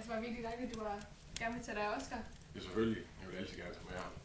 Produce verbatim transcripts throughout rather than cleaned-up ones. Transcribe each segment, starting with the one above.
det var virkelig dejligt, at du var gerne med til dig, Oscar. Ja, selvfølgelig. Jeg vil altid gerne tage med ham.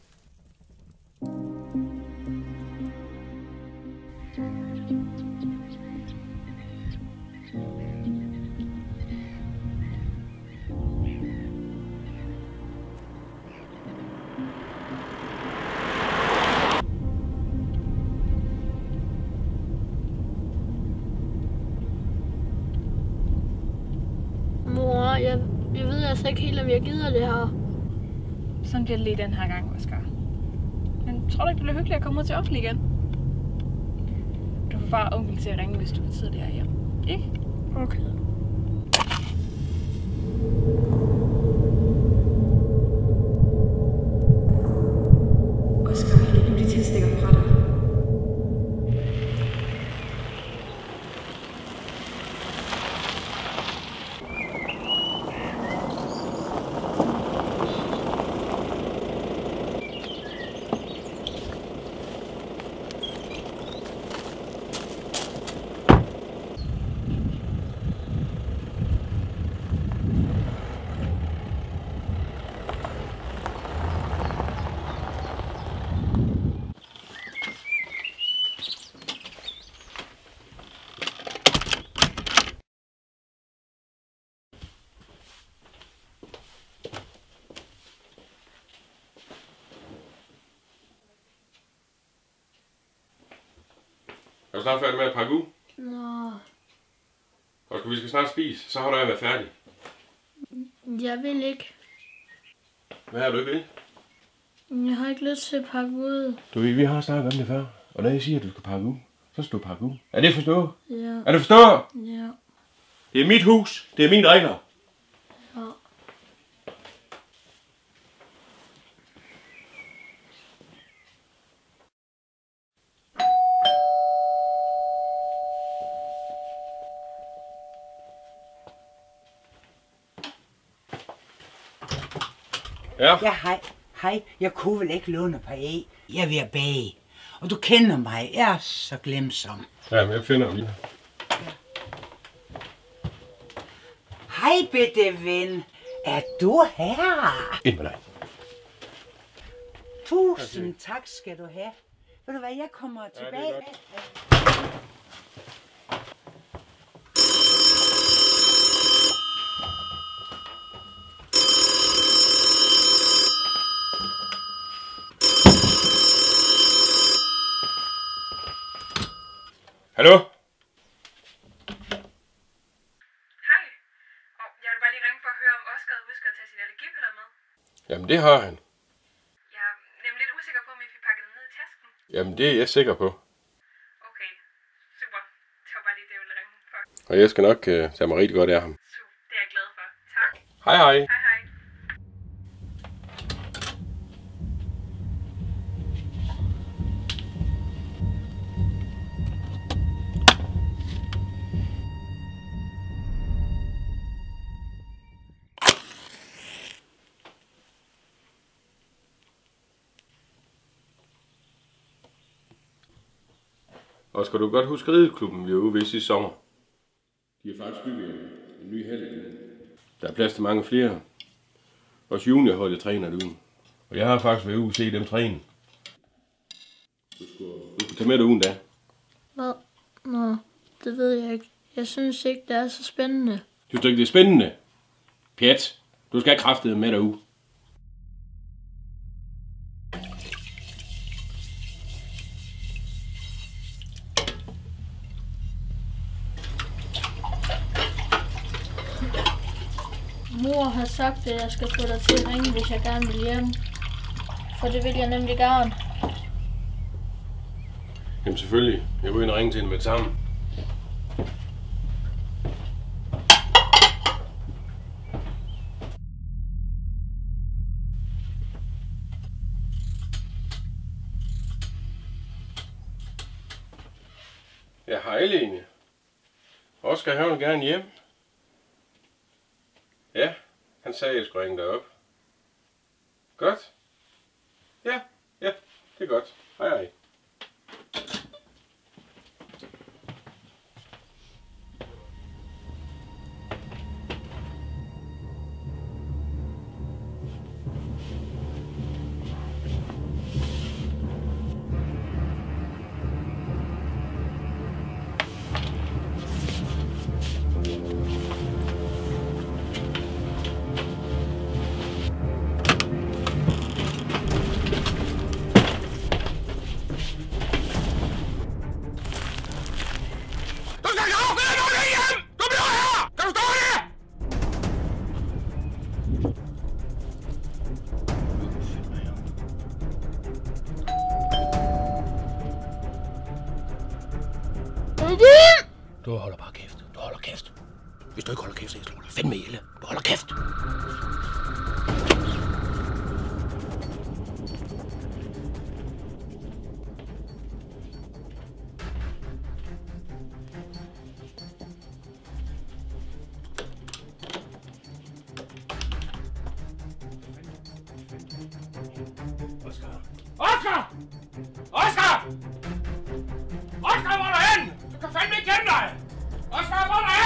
Mor, jeg, jeg ved altså ikke helt, om jeg gider det her. Sådan bliver det lige den her gang, Oscar. Men tror du ikke, det bliver hyggeligt at komme ud til offentlig igen? Du får bare onkel til at ringe, hvis du vil sidde der hjem. Ikke? Okay. Oscar, læg nu de tilstikker fra dig. Er du snart færdig med at pakke ud? Nå, Og vi skal snart spise, så holder jeg været færdig. jeg vil ikke. Hvad er du ikke ved? Jeg har ikke lyst til at pakke ud. Du ved, vi har snakket om det før. Og når jeg siger, at du skal pakke ud, så skal du pakke ud. Er det forstået? Ja. Er det forstået? Ja. Det er mit hus. Det er mine regler. Ja. Ja. Ja, hej. Hej, jeg kunne vel ikke låne på æg. Jeg er ved at bage. Og du kender mig, jeg er så glemsom. Ja, men jeg finder dem. Hej, bitte ven. Er du her? Ind med dig. Tusind tak skal du have. Ved du hvad, jeg kommer tilbage. Hallo? Hej. Og jeg vil bare lige ringe for at høre, om Oscar husker at tage sin allergipiller med. Jamen, det har han. Jeg er nemlig lidt usikker på, om I fik pakket den ned i tasken. Jamen, det er jeg sikker på. Okay, super. Det var bare lige det, jeg ville ringe for. Og jeg skal nok uh, tage mig rigtig godt af ham. Super, det er jeg glad for. Tak. Hej, hej. Hej, hej. Og skal du godt huske rideklubben, vi var ude ved sidste sommer? De har faktisk bygget en, en ny hal. Der er plads til mange flere. Også juniorholdet træner derude. Og jeg har faktisk været ude og se dem træne. Du skulle, du skulle tage med derude en dag. Hvad? Nå, det ved jeg ikke. Jeg synes ikke, det er så spændende. Synes du ikke, det er spændende? Pjat, du skal have kraftet med derude. Mor har sagt, at jeg skal få dig til at ringe, hvis jeg gerne vil hjem. For det vil jeg nemlig gerne. Jamen selvfølgelig. Jeg vil ind og ringe til hende med det samme. Ja, hej Lene. Oscar, han vil gerne hjem. Ja, han sagde, at jeg skulle ringe dig op. Godt. Ja, ja, det er godt. Hej hej. bare kæft. Du holder kæft. Hvis du ikke holder kæft, så jeg slår dig fandme ihjel. Du holder kæft. Oscar! Oscar! Oscar! Oscar, hvor er du hen? Du kan fandme ikke kende dig! Oscar, hvor er du